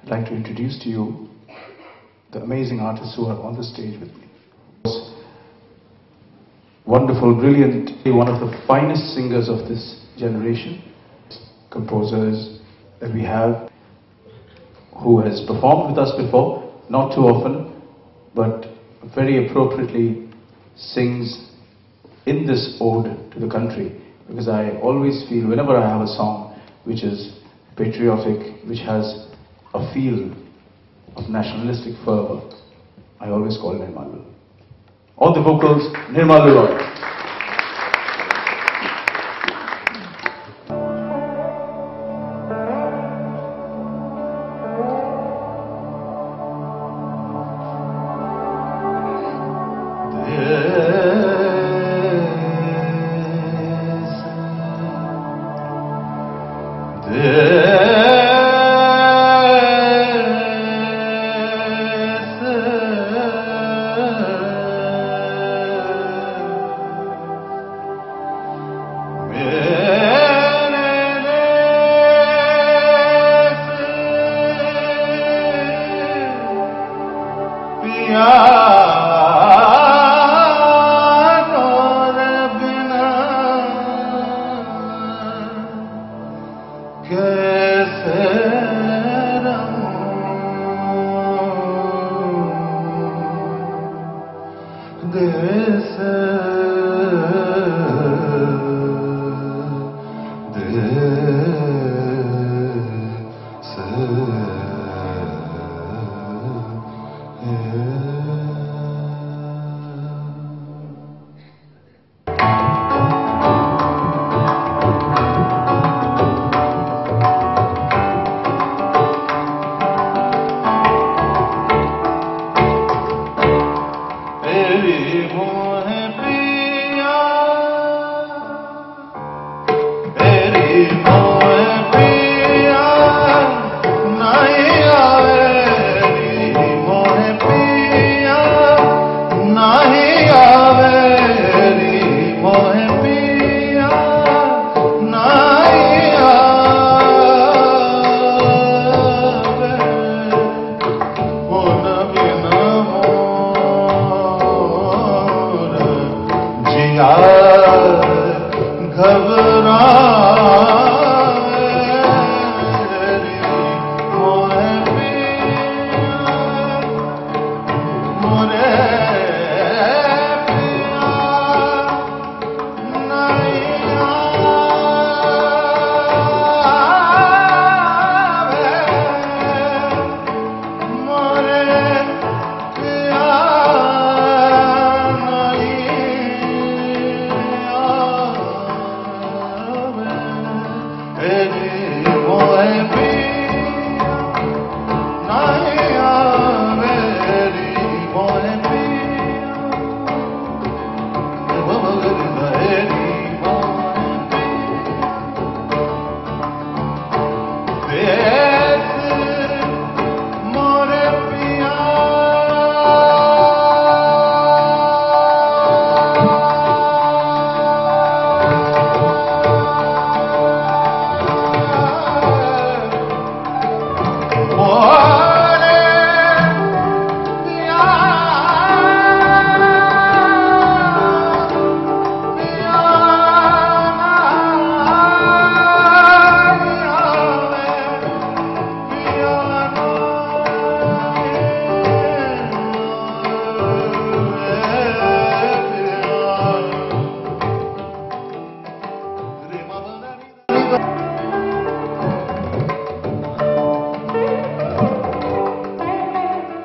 I'd like to introduce to you the amazing artists who are on the stage with me. Wonderful, brilliant, one of the finest singers of this generation, composers that we have, who has performed with us before, not too often, but very appropriately sings in this ode to the country, because I always feel whenever I have a song which is patriotic, which has a feel of nationalistic fervor, I always call Nirmalu. On the vocals, Nirmalu Roy.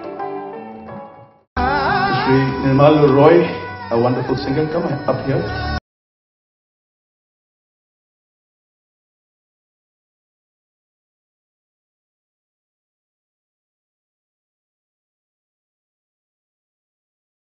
Nirmalu Roy, a wonderful singer, come up here.